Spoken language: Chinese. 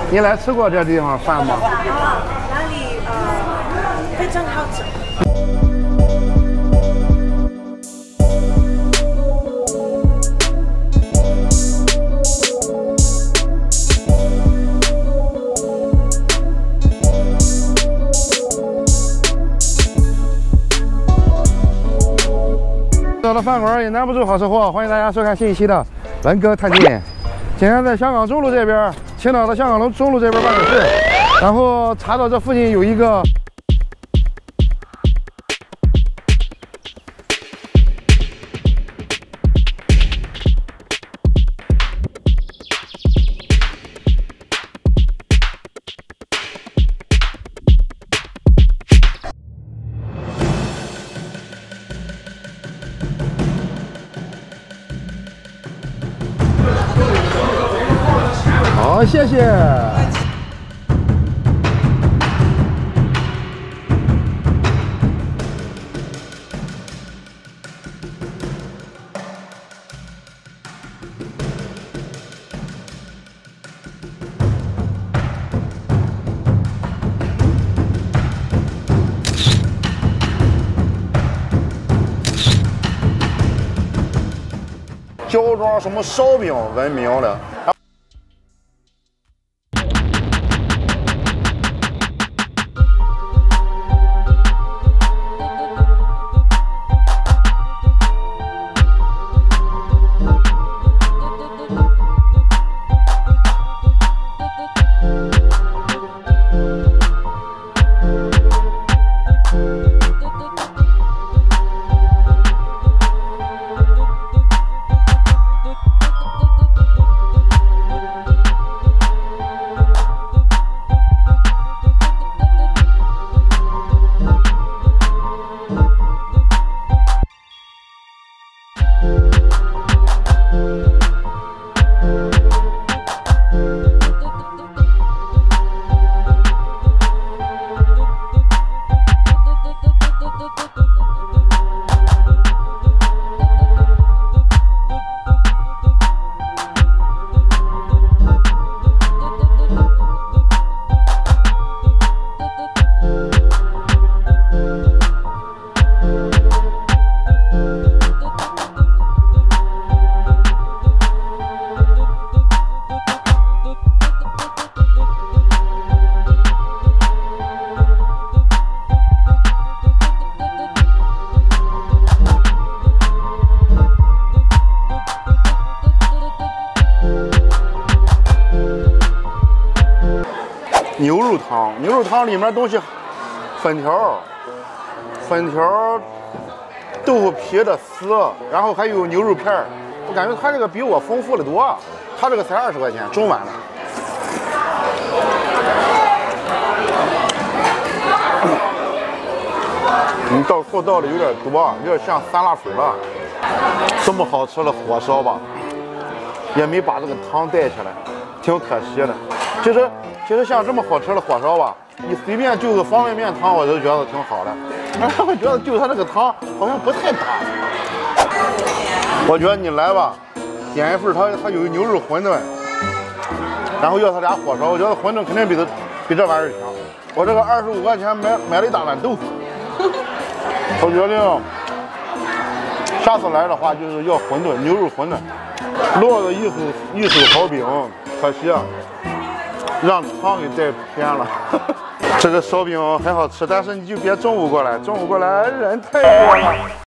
你来吃过这地方饭吗？ 哪里非常好吃。 到了饭馆也难不住好吃货，欢迎大家收看新一期的文哥探店。今天在香港中路这边，青岛的香港中路这边办公室，然后查到这附近有一个好，谢谢。焦庄什么烧饼闻名的。牛肉汤里面东西，粉条、豆腐皮的丝，然后还有牛肉片儿。我感觉它这个比我丰富的多，它这个才20块钱，中碗的。后倒的有点多，有点像酸辣粉了。这么好吃的火烧吧，也没把这个汤带起来，挺可惜的。其实像这么好吃的火烧吧，你随便就个方便面汤，我都觉得挺好的。但是我觉得就它这个汤好像不太搭。我觉得你来吧，点一份它有牛肉馄饨，然后要它俩火烧，我觉得馄饨肯定比这玩意儿强。我这个25块钱买了一大碗豆腐。我决定下次来的话就是要馄饨，牛肉馄饨。落的一手好饼，可惜啊。让汤给带偏了。这个烧饼很好吃，但是你就别中午过来，中午过来人太多了。